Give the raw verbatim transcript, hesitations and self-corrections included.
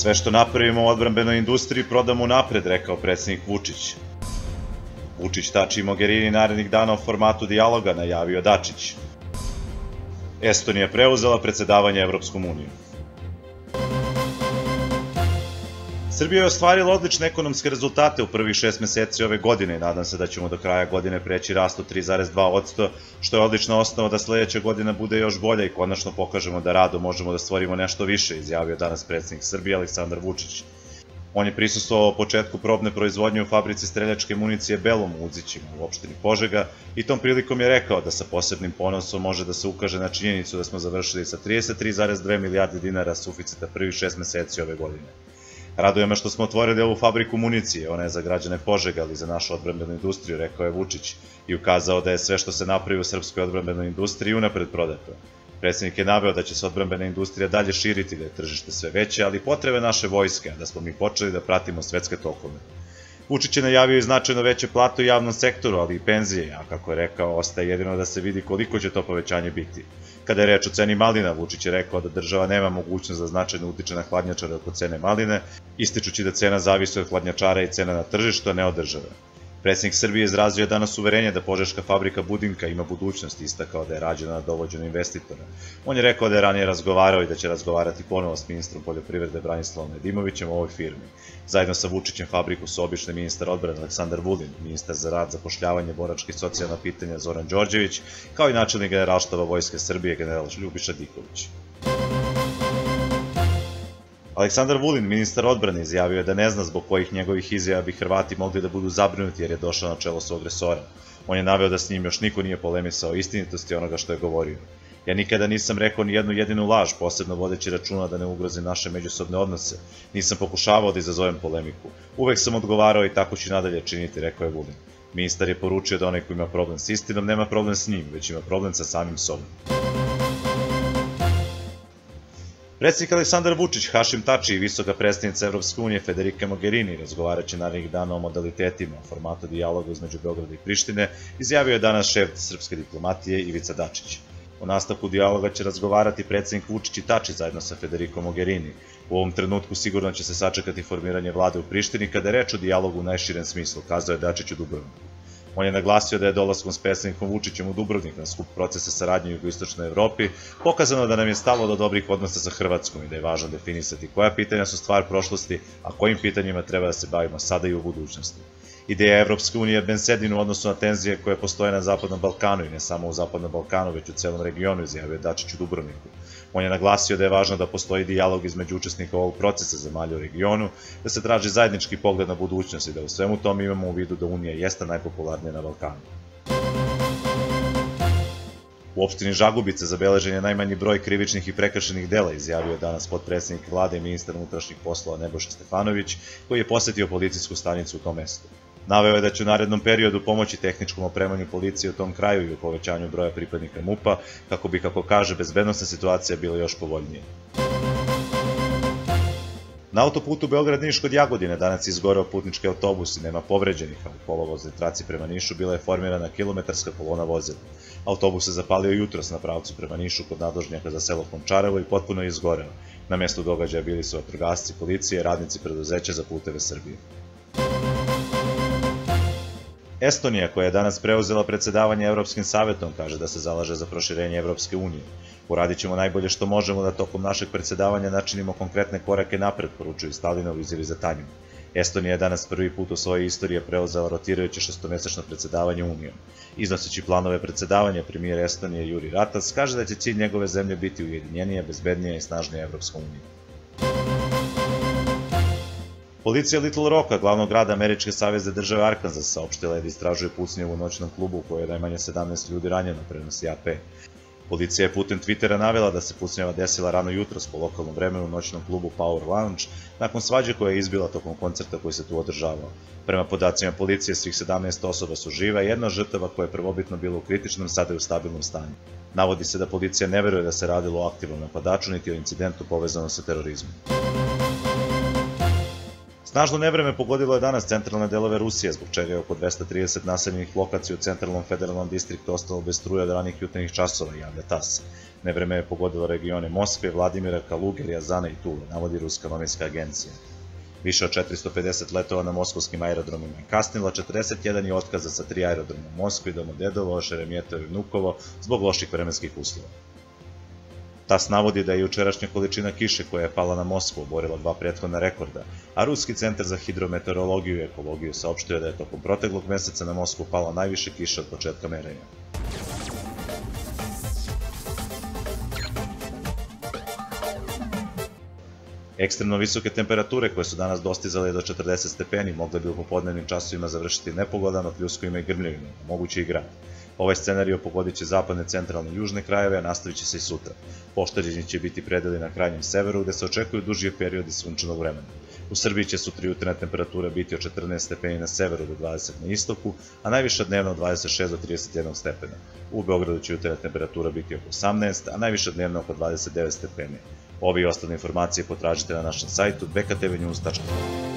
Sve što napravimo u odbrambenoj industriji prodamo napred, rekao predsjednik Vučić. Vučić, Tači i Mogherini narednih dana u formatu dijaloga, najavio Dačić. Estonija preuzela predsedavanje Evropskom unijom. Srbija je ostvarila odlične ekonomske rezultate u prvih šest meseci ove godine i nadam se da ćemo do kraja godine preći rast od tri zarez dva posto, što je odlična osnova da sledeća godina bude još bolja i konačno pokažemo da radom možemo da stvorimo nešto više, izjavio danas predsjednik Srbije Aleksandar Vučić. On je prisustvovao početku probne proizvodnje u fabrici streljačke municije Belom u Uzićima u opštini Požega i tom prilikom je rekao da sa posebnim ponosom može da se ukaže na činjenicu da smo završili sa trideset tri zarez dve milijarde dinara suficita prvih šest meseci ove godine. Raduje me što smo otvorili ovu fabriku municije, ona je za građane Požega, ali i za našu odbrambenu industriju, rekao je Vučić i ukazao da je sve što se napravi u srpskoj odbrambenoj industriji unapred prodato. Predsjednik je naveo da će se odbrambena industrija dalje širiti, da je tržište sve veće, ali potrebe naše vojske, a da smo mi počeli da pratimo svetske tokove. Vučić je najavio i značajno veće plate u javnom sektoru, ali i penzije, a kako je rekao, ostaje jedino da se vidi koliko će to povećanje biti. Kada je reč o ceni malina, Vučić je rekao da država nema mogućnost da značajno utiče na hladnjačare oko cene maline, ističući da cena zavisi od hladnjačara i cena na tržištu, a ne od države. Predsjednik Srbije izrazio je danas uverenje da požeška fabrika Budimka ima budućnost i istakao da je rađena na dovođenju investitora. On je rekao da je ranije razgovarao i da će razgovarati ponovo s ministrom poljoprivrede Branislavom Nedimovićem o ovoj firmi. Zajedno sa Vučićem fabriku su obišli ministar odbrane Aleksandar Vulin, ministar za rad, zapošljavanje, boračka i socijalna pitanja Zoran Đorđević, kao i načelnik Generalštaba Vojske Srbije general Ljubiša Diković. Aleksandar Vulin, ministar odbrane, izjavio je da ne zna zbog kojih njegovih izjava bi Hrvati mogli da budu zabrinuti jer je došao na čelo svog resora. On je naveo da s njim još niko nije polemisao o istinitosti onoga što je govorio. Ja nikada nisam rekao ni jednu jedinu laž, posebno vodeći računa da ne ugrozi naše međusobne odnose. Nisam pokušavao da izazovem polemiku. Uvek sam odgovarao i tako ću nadalje činiti, rekao je Vulin. Ministar je poručio da onaj ko ima problem s istinom nema problem s njim, već ima problem sa samim sobom. Predsjednik Aleksandar Vučić, Hašim Tači i visoka predstavnica Evropske unije Federika Mogherini, razgovarajući narednih dana o modalitetima, o formatu dijaloga između Beograda i Prištine, izjavio je danas šef srpske diplomatije Ivica Dačić. O nastavku dijaloga će razgovarati predsjednik Vučić i Tači zajedno sa Federikom Mogherini. U ovom trenutku sigurno će se sačekati formiranje vlade u Prištini kada je reč o dijalogu u najširem smislu, kazao je Dačić u Dubrovniku. On je naglasio da je dolaskom s predsjednikom Vučićem u Dubrovnik na skup procesa saradnje u jugoistočnoj Evropi pokazano da nam je stalo do dobrih odnosa sa Hrvatskom i da je važno definisati koja pitanja su stvar prošlosti, a kojim pitanjima treba da se bavimo sada i u budućnosti. Ideja Evropske unije je bensedin u odnosu na tenzije koje postoje na Zapadnom Balkanu i ne samo u Zapadnom Balkanu, već u celom regionu, izjavio je Dačić u Dubrovniku. On je naglasio da je važno da postoji dijalog između učesnika ovog procesa zemalja u regionu, da se traži zajednički pogled na budućnost i da u svemu tom imamo u vidu da Unija jeste najpopularnija na Balkanu. U opštini Žagubice zabeležen je najmanji broj krivičnih i prekršenih dela, izjavio je danas potpredsednik vlade i ministar unutrašnjih poslova Nebojša Stefanović, koji je posetio policijsku stanicu u tom mestu. Naveo je da će u narednom periodu pomoći tehničkom opremanju policije u tom kraju i u povećanju broja pripadnika MUP-a, kako bi, kako kaže, bezbednosna situacija bila još povoljnija. Na autoputu Beograd-Niš kod Jagodine danas je izgoreo putnički autobus i nema povređenih, a u kolovoznoj traci prema Nišu bila je formirana kilometarska kolona vozila. Autobus se zapalio jutros na pravcu prema Nišu kod nadvožnjaka za selo Končarevo i potpuno je izgoreo. Na mestu događaja bili su vatrogasci, policije i radnici preduzeća za puteve Srbije. Estonija, koja je danas preuzela predsedavanje Evropskim savetom, kaže da se zalaže za proširenje Evropske unije. Uradit ćemo najbolje što možemo da tokom našeg predsedavanja načinimo konkretne korake napred, poručuju Stalinov iz Iliza Tanjum. Estonija je danas prvi put u svojoj istoriji preuzela rotirajuće šestomesečno predsedavanje Unijom. Iznoseći planove predsedavanja, premijer Estonije Juri Ratas kaže da će cilj njegove zemlje biti ujedinjenija, bezbednija i snažnija Evropska unija. Policija Little Rocka, glavnog grada Američke savezne države Arkansas, saopštila je da istražuje pucnje u noćnom klubu u kojoj je najmanje sedamnaest ljudi ranjeno, prenosi A P. Policija je putem Twittera navela da se pucnjava desila rano jutros po lokalnom vremenu u noćnom klubu Power Lounge, nakon svađe koja je izbila tokom koncerta koji se tu održavao. Prema podacima policije, svih sedamnaest osoba su žive, a jedna žrtava koja je prvobitno bila u kritičnom, sada je u stabilnom stanju. Navodi se da policija ne veruje da se radilo o aktivnom napadaču, niti o incidentu povezanom sa terorizmom. Snažno nevreme pogodilo je danas centralne delove Rusije, zbog čega je oko dvesta trideset naseljenih lokacija u centralnom federalnom distriktu ostalo bez struje od ranih jutarnjih časova, javlja TAS. Nevreme je pogodilo regione Moskve, Vladimira, Kaluge, Rijazana i Tule, navodi Ruska novinska agencija. Više od četiristo pedeset letova na moskovskim aerodromima je kasnilo, četrdeset jedan je otkaza sa tri aerodroma u Moskvi, Domodedovo, Šeremjetovo i Vnukovo zbog loših vremenskih uslova. TASS navodi da je jučerašnja količina kiše koja je pala na Moskvu oborila dva prethodna rekorda, a Ruski centar za hidrometeorologiju i ekologiju saopštio da je tokom proteklog meseca na Moskvu palo najviše kiše od početka merenja. Ekstremno visoke temperature koje su danas dostizale do četrdeset stepeni mogle bi u popodnevnim časovima završiti nepogodan od pljuskovima i grmljevima, moguće i grad. Ovaj scenario pogodit će zapadne, centralne i južne krajeve, a nastavit će se i sutra. Pošteđeni će biti predeli na krajnjem severu, gde se očekuju duži periodi sunčanog vremena. U Srbiji će sutra jutarnja temperatura biti od četrnaest stepeni na severu do dvadeset na istoku, a najviša dnevna od dvadeset šest do trideset jedan stepena. U Beogradu će jutarnja temperatura biti oko osamnaest, a najviša dnevna oko dvadeset devet stepeni. Ovi i ostale informacije potražite na našem sajtu b k t v news tačka com.